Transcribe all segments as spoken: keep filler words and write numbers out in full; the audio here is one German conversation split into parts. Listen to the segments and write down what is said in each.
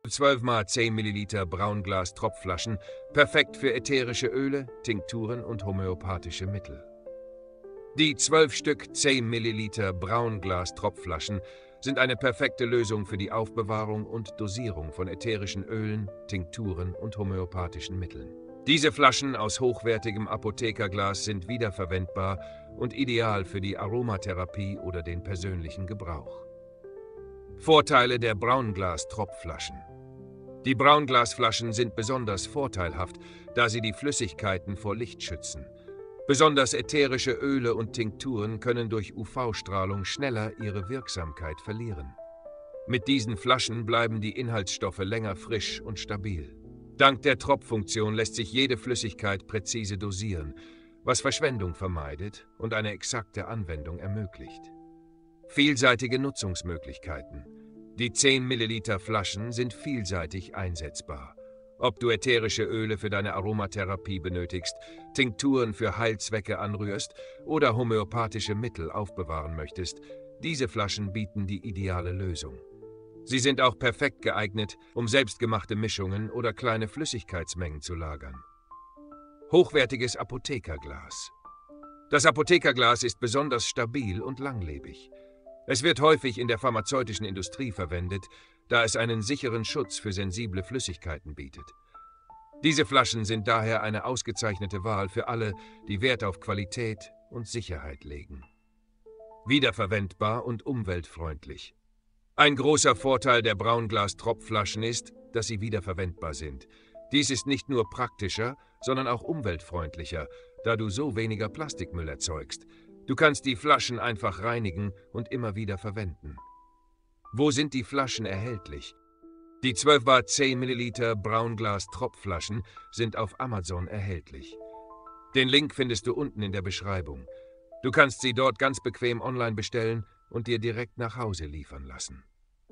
zwölf mal zehn Milliliter Braunglas-Tropfflaschen, perfekt für ätherische Öle, Tinkturen und homöopathische Mittel. Die zwölf Stück zehn Milliliter Braunglas-Tropfflaschen sind eine perfekte Lösung für die Aufbewahrung und Dosierung von ätherischen Ölen, Tinkturen und homöopathischen Mitteln. Diese Flaschen aus hochwertigem Apothekerglas sind wiederverwendbar und ideal für die Aromatherapie oder den persönlichen Gebrauch. Vorteile der Braunglas-Tropfflaschen. Die Braunglasflaschen sind besonders vorteilhaft, da sie die Flüssigkeiten vor Licht schützen. Besonders ätherische Öle und Tinkturen können durch U V-Strahlung schneller ihre Wirksamkeit verlieren. Mit diesen Flaschen bleiben die Inhaltsstoffe länger frisch und stabil. Dank der Tropffunktion lässt sich jede Flüssigkeit präzise dosieren, was Verschwendung vermeidet und eine exakte Anwendung ermöglicht. Vielseitige Nutzungsmöglichkeiten. Die zehn Milliliter Flaschen sind vielseitig einsetzbar. Ob du ätherische Öle für deine Aromatherapie benötigst, Tinkturen für Heilzwecke anrührst oder homöopathische Mittel aufbewahren möchtest, diese Flaschen bieten die ideale Lösung. Sie sind auch perfekt geeignet, um selbstgemachte Mischungen oder kleine Flüssigkeitsmengen zu lagern. Hochwertiges Apothekerglas. Das Apothekerglas ist besonders stabil und langlebig. Es wird häufig in der pharmazeutischen Industrie verwendet, da es einen sicheren Schutz für sensible Flüssigkeiten bietet. Diese Flaschen sind daher eine ausgezeichnete Wahl für alle, die Wert auf Qualität und Sicherheit legen. Wiederverwendbar und umweltfreundlich. Ein großer Vorteil der Braunglas-Tropfflaschen ist, dass sie wiederverwendbar sind. Dies ist nicht nur praktischer, sondern auch umweltfreundlicher, da du so weniger Plastikmüll erzeugst. Du kannst die Flaschen einfach reinigen und immer wieder verwenden. Wo sind die Flaschen erhältlich? Die zwölf mal zehn Milliliter Braunglas-Tropfflaschen sind auf Amazon erhältlich. Den Link findest du unten in der Beschreibung. Du kannst sie dort ganz bequem online bestellen und dir direkt nach Hause liefern lassen.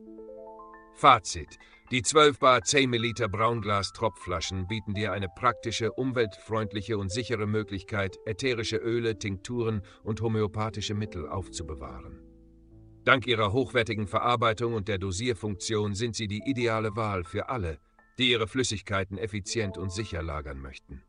Fazit: Die zwölf mal zehn Milliliter Braunglas-Tropfflaschen bieten dir eine praktische, umweltfreundliche und sichere Möglichkeit, ätherische Öle, Tinkturen und homöopathische Mittel aufzubewahren. Dank ihrer hochwertigen Verarbeitung und der Dosierfunktion sind sie die ideale Wahl für alle, die ihre Flüssigkeiten effizient und sicher lagern möchten.